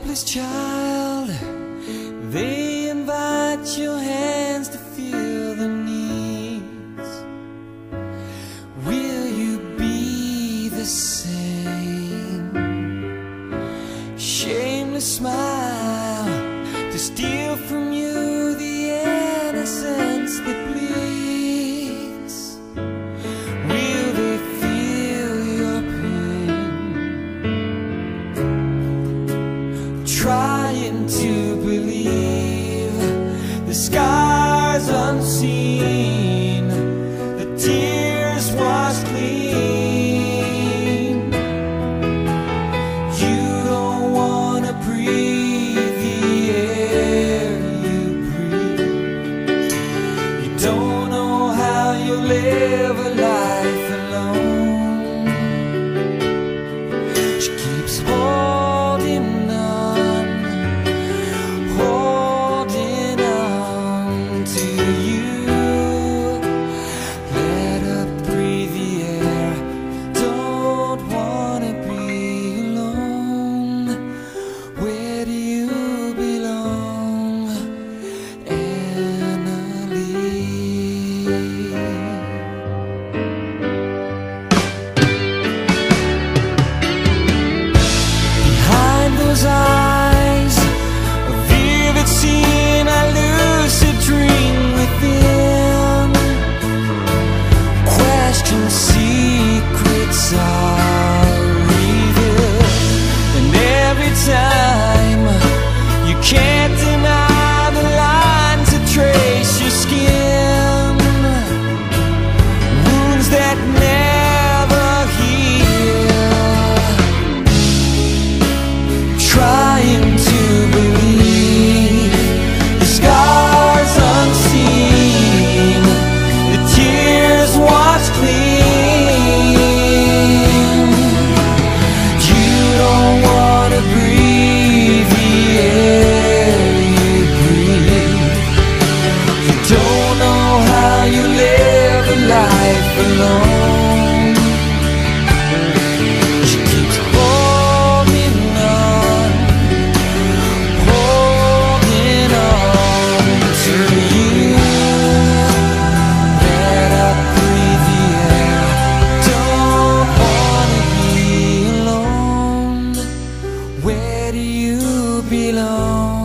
helpless child. They invite your hands to feel the needs. Will you be the same? Shameless smile to steal from you the innocence that bleeds. Will they feel your pain? Trying to believe the scars unseen, the tears washed clean. You don't wanna breathe the air you breathe. You don't know how you live a life alone. She keeps holding on, holding on to you. Let her breathe the air. Don't wanna be alone. Where do you belong, Annalie? Behind those eyes, a vivid scene, a lucid dream within. Question secrets are revealed, and every time you can't deny the lines that trace your skin. Wounds that never heal. Trying to believe the scars unseen, the tears washed clean. You don't wanna breathe the air you breathe. You don't know how you live a life alone. She keeps holding on, holding on to you. Let her breathe the air. Don't wanna be alone. Where do you belong?